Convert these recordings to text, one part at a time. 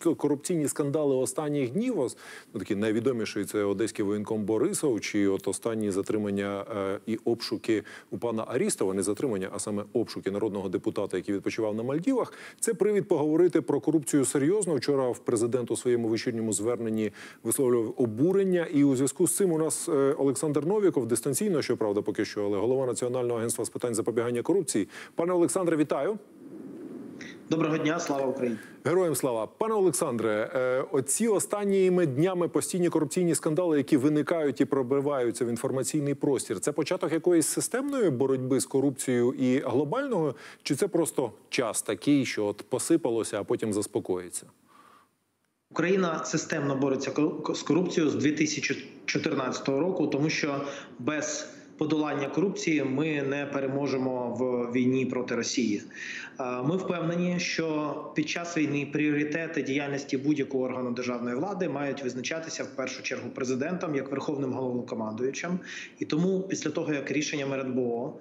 корупційні скандали останніх днів, такі найвідоміші, це одеський воєнком Борисов, чи от останні затримання і обшуки у пана Арістова, не затримання, а саме обшуки народного депутата, який відпочивав на Мальдівах, це привід поговорити про корупцію серйозно. Вчора президент у своєму вечірньому зверненні висловлював обурення, і у зв'язку з цим у нас Олександр Новіков, дистанційно, щоправда, поки що, але голова Національного агентства з питань запобігання корупції. Пане Олександре, вітаю. Доброго дня, слава Україні. Героям слава. Пане Олександре, оці останніми днями постійні корупційні скандали, які виникають і пробиваються в інформаційний простір, це початок якоїсь системної боротьби з корупцією і глобального, чи це просто час такий, що от посипалося, а потім заспокоїться? Україна системно бореться з корупцією з 2014 року, тому що без подолання корупції ми не переможемо в війні проти Росії. Ми впевнені, що під час війни пріоритети діяльності будь-якого органу державної влади мають визначатися в першу чергу президентом як верховним головнокомандуючим. І тому після того, як рішенням РНБО,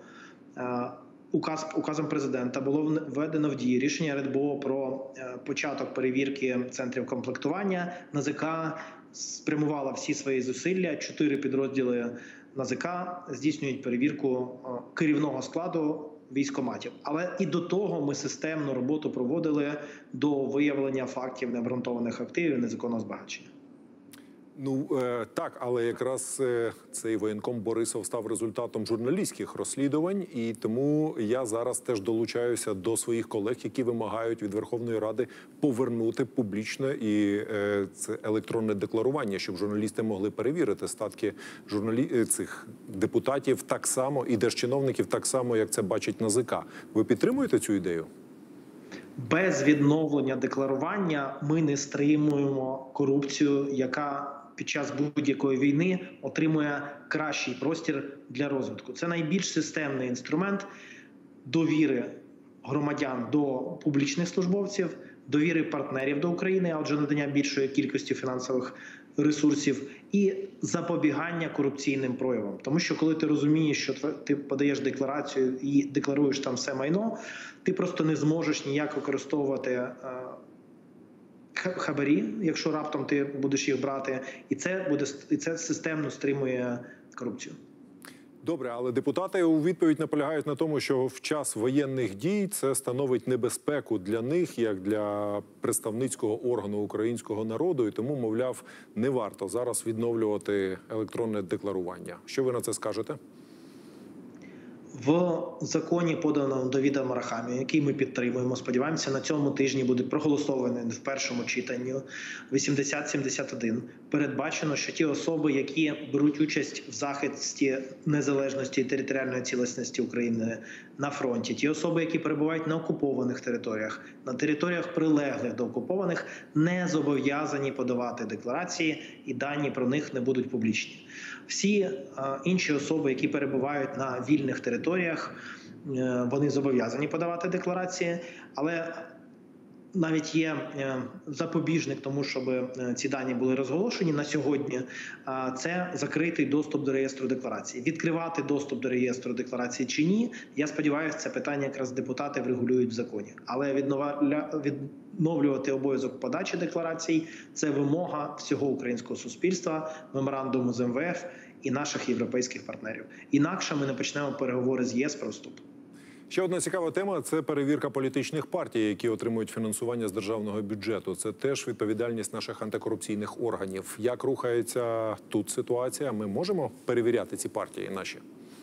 указом президента було введено в дію рішення РНБО про початок перевірки центрів комплектування, НАЗК спрямувала всі свої зусилля, 4 підрозділи НАЗК здійснюють перевірку керівного складу військкоматів. Але і до того ми системну роботу проводили до виявлення фактів необґрунтованих активів і незаконного збагачення. Ну, так, але якраз цей воєнком Борисов став результатом журналістських розслідувань, і тому я зараз теж долучаюся до своїх колег, які вимагають від Верховної Ради повернути публічне і це електронне декларування, щоб журналісти могли перевірити статки цих депутатів так само і держчиновників так само, як це бачить НАЗК. Ви підтримуєте цю ідею? Без відновлення декларування ми не стримуємо корупцію, яка під час будь-якої війни отримує кращий простір для розвитку. Це найбільш системний інструмент довіри громадян до публічних службовців, довіри партнерів до України, а отже надання більшої кількості фінансових ресурсів і запобігання корупційним проявам. Тому що коли ти розумієш, що ти подаєш декларацію і декларуєш там все майно, ти просто не зможеш ніяк використовувати хабарі, якщо раптом ти будеш їх брати, і це системно стримує корупцію. Добре, але депутати у відповідь наполягають на тому, що в час воєнних дій це становить небезпеку для них, як для представницького органу українського народу, і тому, мовляв, не варто зараз відновлювати електронне декларування. Що ви на це скажете? В законі, поданому до відома Арахамії, який ми підтримуємо, сподіваємося, на цьому тижні буде проголосований в першому читанні 8071. Передбачено, що ті особи, які беруть участь в захисті незалежності і територіальної цілісності України на фронті, ті особи, які перебувають на окупованих територіях, на територіях прилеглих до окупованих, не зобов'язані подавати декларації, і дані про них не будуть публічні. Всі інші особи, які перебувають на вільних територіях, вони зобов'язані подавати декларації, але навіть є запобіжник тому, щоб ці дані були розголошені на сьогодні. Це закритий доступ до реєстру декларацій. Відкривати доступ до реєстру декларацій чи ні, я сподіваюся, це питання якраз депутати врегулюють в законі. Але відновлювати обов'язок подачі декларацій – це вимога всього українського суспільства, меморандуму з МВФ і наших європейських партнерів. Інакше ми не почнемо переговори з ЄС про вступ. Ще одна цікава тема – це перевірка політичних партій, які отримують фінансування з державного бюджету. Це теж відповідальність наших антикорупційних органів. Як рухається тут ситуація? Ми можемо перевіряти ці партії наші?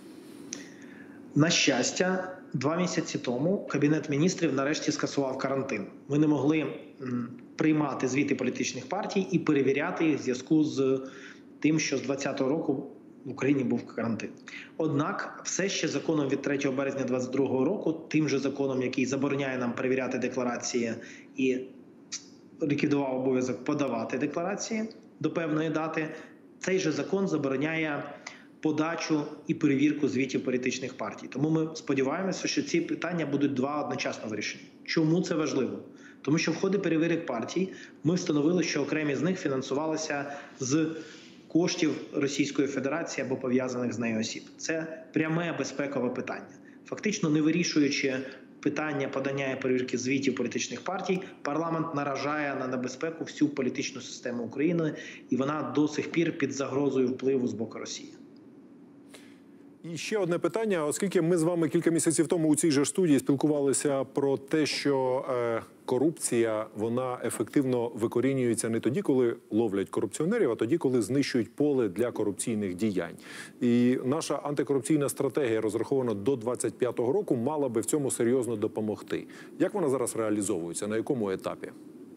На щастя, 2 місяці тому Кабінет міністрів нарешті скасував карантин. Ми не могли приймати звіти політичних партій і перевіряти їх в зв'язку з тим, що з 2020 року в Україні був карантин. Однак, все ще законом від 3 березня 2022 року, тим же законом, який забороняє нам перевіряти декларації і ліквідував обов'язок подавати декларації до певної дати, цей же закон забороняє подачу і перевірку звітів політичних партій. Тому ми сподіваємося, що ці питання будуть одночасно вирішені. Чому це важливо? Тому що в ході перевірок партій ми встановили, що окремі з них фінансувалися з коштів Російської Федерації або пов'язаних з нею осіб. Це пряме безпекове питання. Фактично, не вирішуючи питання подання і перевірки звітів політичних партій, парламент наражає на небезпеку всю політичну систему України, і вона до сих пір під загрозою впливу з боку Росії. І ще одне питання, оскільки ми з вами кілька місяців тому у цій же студії спілкувалися про те, що корупція, вона ефективно викорінюється не тоді, коли ловлять корупціонерів, а тоді, коли знищують поле для корупційних діянь. І наша антикорупційна стратегія, розрахована до 2025 року, мала би в цьому серйозно допомогти. Як вона зараз реалізовується? На якому етапі?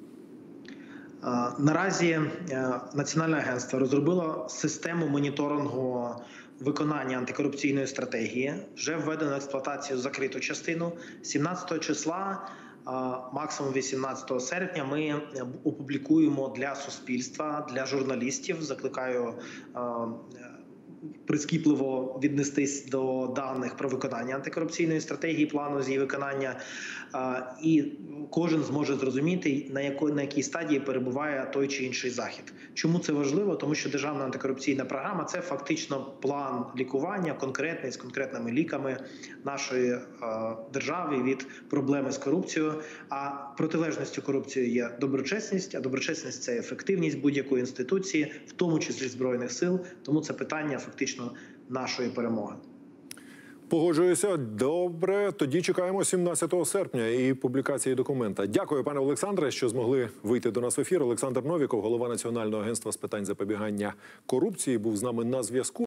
Наразі Національне агентство розробило систему моніторингу виконання антикорупційної стратегії. Вже введено в експлуатацію закриту частину. 17 числа, максимум 18 серпня, ми опублікуємо для суспільства, для журналістів. Закликаю прискіпливо віднестись до даних про виконання антикорупційної стратегії, плану з її виконання, і кожен зможе зрозуміти, на якій стадії перебуває той чи інший захід. Чому це важливо? Тому що державна антикорупційна програма – це фактично план лікування конкретний, з конкретними ліками нашої держави від проблеми з корупцією. А протилежністю корупції є доброчесність, а доброчесність – це ефективність будь-якої інституції, в тому числі Збройних сил. Тому це питання фактично нашої перемоги. Погоджуюся. Добре. Тоді чекаємо 17 серпня і публікації документа. Дякую, пане Олександре, що змогли вийти до нас в ефір. Олександр Новіков, голова Національного агентства з питань запобігання корупції, був з нами на зв'язку.